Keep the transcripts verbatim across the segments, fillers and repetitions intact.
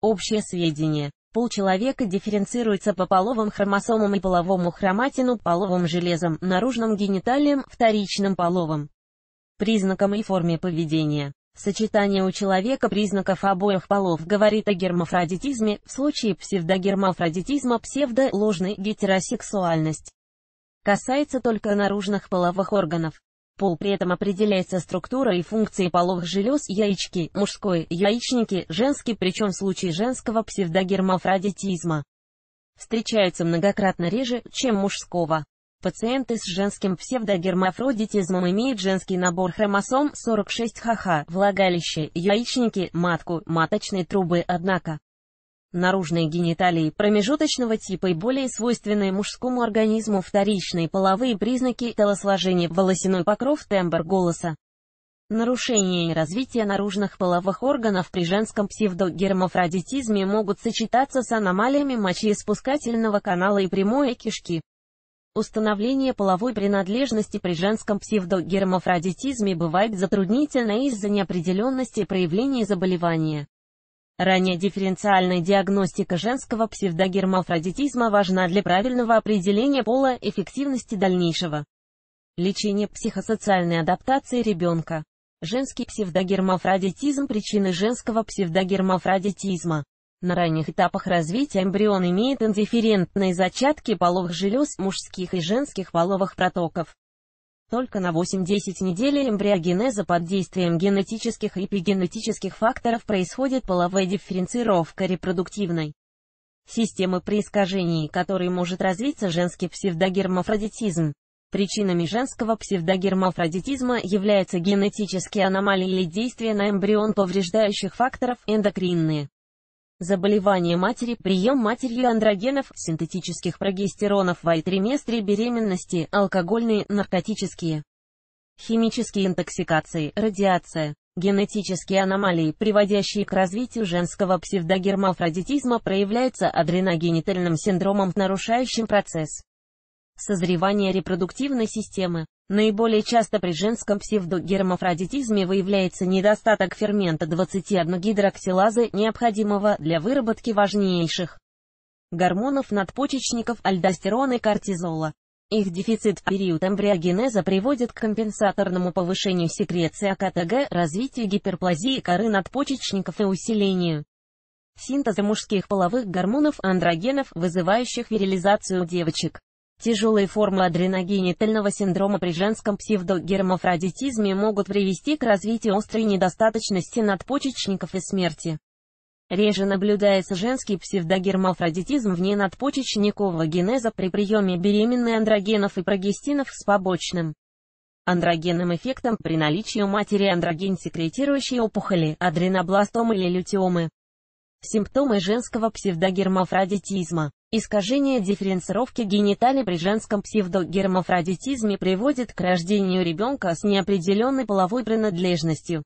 Общее сведение. Пол человека дифференцируется по половым хромосомам и половому хроматину, половым железам, наружным гениталиям, вторичным половым признакам и форме поведения. Сочетание у человека признаков обоих полов говорит о гермафродитизме, в случае псевдогермафродитизма псевдо-ложной гетеросексуальность касается только наружных половых органов. Пол при этом определяется структурой и функцией половых желез: яички, мужской, яичники, женский, причем в случае женского псевдогермафродитизма встречаются многократно реже, чем мужского. Пациенты с женским псевдогермафродитизмом имеют женский набор хромосом сорок шесть ха ха, влагалище, яичники, матку, маточные трубы, однако наружные гениталии промежуточного типа и более свойственные мужскому организму вторичные половые признаки: телосложение, волосяной покров, тембр голоса. Нарушение и развитие наружных половых органов при женском псевдогермафродитизме могут сочетаться с аномалиями мочеиспускательного канала и прямой кишки. Установление половой принадлежности при женском псевдогермафродитизме бывает затруднительно из-за неопределенности проявлений заболевания. Ранняя дифференциальная диагностика женского псевдогермафродитизма важна для правильного определения пола, эффективности дальнейшего лечения, психосоциальной адаптации ребенка. Женский псевдогермафродитизм. Причины женского псевдогермафродитизма. На ранних этапах развития эмбрион имеет индифферентные зачатки половых желез, мужских и женских половых протоков. Только на восемь-десять недель эмбриогенеза под действием генетических и эпигенетических факторов происходит половая дифференцировка репродуктивной системы при искажении, которой может развиться женский псевдогермафродитизм. Причинами женского псевдогермафродитизма являются генетические аномалии или действия на эмбрион повреждающих факторов, эндокринные заболевания матери, прием матерью андрогенов, синтетических прогестеронов в триместре беременности, алкогольные, наркотические, химические интоксикации, радиация. Генетические аномалии, приводящие к развитию женского псевдогермафродитизма, проявляются адреногенитальным синдромом, нарушающим процесс созревания репродуктивной системы. Наиболее часто при женском псевдогермафродитизме выявляется недостаток фермента двадцать один гидроксилазы, необходимого для выработки важнейших гормонов надпочечников: альдостерона и кортизола. Их дефицит в период эмбриогенеза приводит к компенсаторному повышению секреции а ка тэ гэ, развитию гиперплазии коры надпочечников и усилению синтеза мужских половых гормонов, андрогенов, вызывающих вирилизацию у девочек. Тяжелые формы адреногенитального синдрома при женском псевдогермафродитизме могут привести к развитию острой недостаточности надпочечников и смерти. Реже наблюдается женский псевдогермафродитизм вне надпочечникового генеза при приеме беременной андрогенов и прогестинов с побочным андрогенным эффектом при наличии у матери андроген-секретирующей опухоли, адренобластомы или лютеомы. Симптомы женского псевдогермафродитизма. Искажение дифференцировки гениталий при женском псевдогермафродитизме приводит к рождению ребенка с неопределенной половой принадлежностью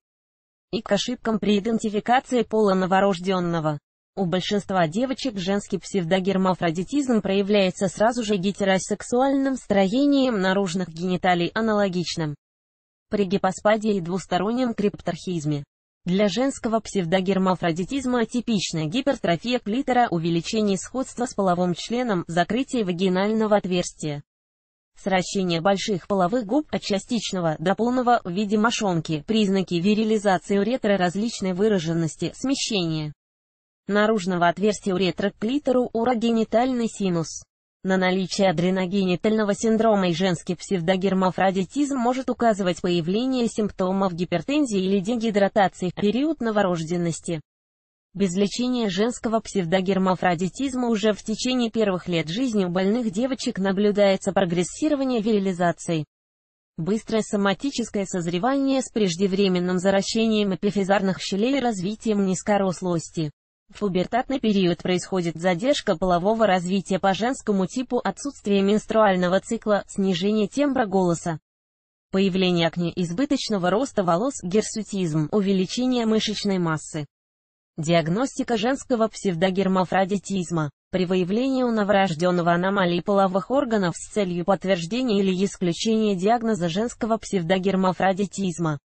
и к ошибкам при идентификации пола новорожденного. У большинства девочек женский псевдогермафродитизм проявляется сразу же гетеросексуальным строением наружных гениталий, аналогичным при гипоспадии и двустороннем крипторхизме. Для женского псевдогермафродитизма типична гипертрофия клитора, увеличение сходства с половым членом, закрытие вагинального отверстия, сращение больших половых губ от частичного до полного в виде мошонки, признаки вирилизации уретры различной выраженности, смещение наружного отверстия уретры к клитору, урогенитальный синус. На наличие адреногенитального синдрома и женский псевдогермафродитизм может указывать появление симптомов гипертензии или дегидратации в период новорожденности. Без лечения женского псевдогермафродитизма уже в течение первых лет жизни у больных девочек наблюдается прогрессирование вирилизации. Быстрое соматическое созревание с преждевременным заращением эпифизарных щелей и развитием низкорослости. В пубертатный период происходит задержка полового развития по женскому типу, отсутствие менструального цикла, снижение тембра голоса, появление акне, избыточного роста волос, гирсутизм, увеличение мышечной массы. Диагностика женского псевдогермафродитизма. При выявлении у новорожденного аномалий половых органов с целью подтверждения или исключения диагноза женского псевдогермафродитизма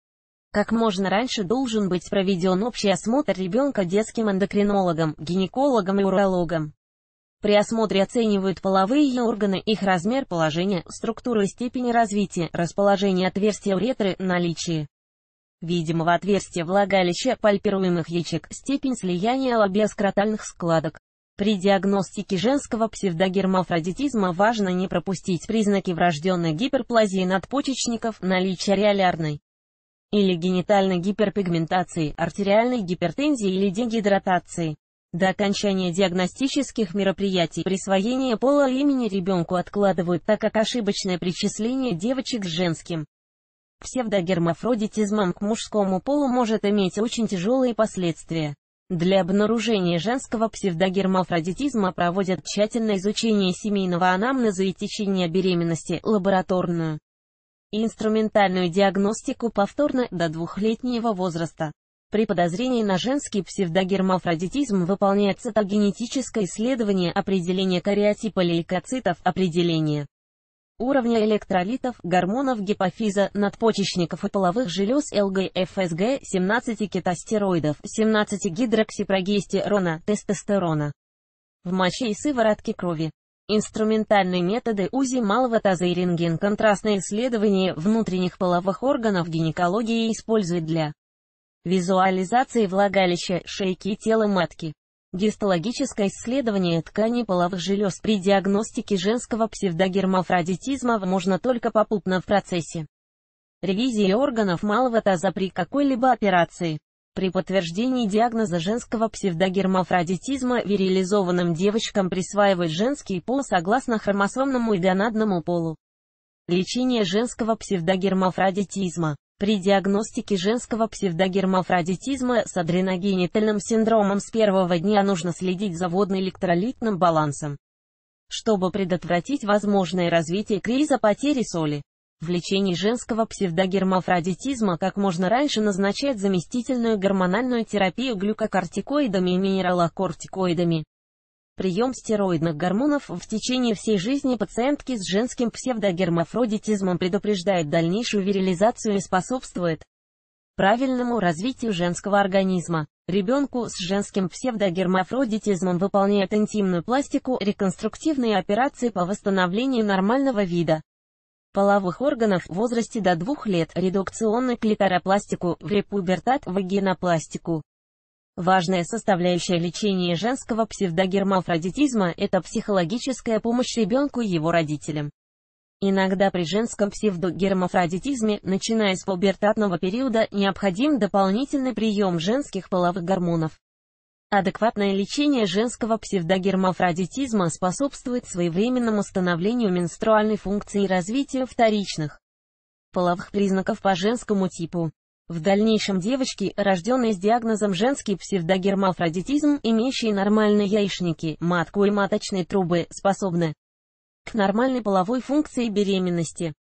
Как можно раньше должен быть проведен общий осмотр ребенка детским эндокринологом, гинекологом и урологом. При осмотре оценивают половые органы, их размер, положение, структуру и степень развития, расположение отверстия уретры, наличие видимого отверстия влагалища, пальпируемых ячеек, степень слияния лобиоскротальных складок. При диагностике женского псевдогермафродитизма важно не пропустить признаки врожденной гиперплазии надпочечников, наличие ареолярной или генитальной гиперпигментации, артериальной гипертензии или дегидратации. До окончания диагностических мероприятий присвоение пола имени ребенку откладывают, так как ошибочное причисление девочек с женским псевдогермафродитизмом к мужскому полу может иметь очень тяжелые последствия. Для обнаружения женского псевдогермафродитизма проводят тщательное изучение семейного анамнеза и течения беременности, лабораторную и инструментальную диагностику повторно до двухлетнего возраста. При подозрении на женский псевдогермафродитизм выполняется цитогенетическое исследование, определение кариотипа лейкоцитов, определение уровня электролитов, гормонов гипофиза, надпочечников и половых желез эл гэ эф эс гэ, семнадцати кетостероидов, семнадцати гидроксипрогестерона, тестостерона в моче и сыворотке крови. Инструментальные методы УЗИ малого таза и рентген. Контрастное исследование внутренних половых органов гинекологии использует для визуализации влагалища, шейки и тела матки. Гистологическое исследование тканей половых желез при диагностике женского псевдогермафродитизма можно только попутно в процессе ревизии органов малого таза при какой-либо операции. При подтверждении диагноза женского псевдогермафродитизма вирилизованным девочкам присваивают женский пол согласно хромосомному и гонадному полу. Лечение женского псевдогермафродитизма. При диагностике женского псевдогермафродитизма с адреногенитальным синдромом с первого дня нужно следить за водно-электролитным балансом, чтобы предотвратить возможное развитие криза потери соли. В лечении женского псевдогермафродитизма как можно раньше назначают заместительную гормональную терапию глюкокортикоидами и минералокортикоидами. Прием стероидных гормонов в течение всей жизни пациентки с женским псевдогермафродитизмом предупреждает дальнейшую вирилизацию и способствует правильному развитию женского организма. Ребенку с женским псевдогермафродитизмом выполняют интимную пластику, реконструктивные операции по восстановлению нормального вида половых органов в возрасте до двух лет, редукционную клиторопластику, в препубертат, вагинопластику. Важная составляющая лечения женского псевдогермафродитизма – это психологическая помощь ребенку и его родителям. Иногда при женском псевдогермафродитизме, начиная с пубертатного периода, необходим дополнительный прием женских половых гормонов. Адекватное лечение женского псевдогермафродитизма способствует своевременному становлению менструальной функции и развитию вторичных половых признаков по женскому типу. В дальнейшем девочки, рожденные с диагнозом женский псевдогермафродитизм, имеющие нормальные яичники, матку и маточные трубы, способны к нормальной половой функции беременности.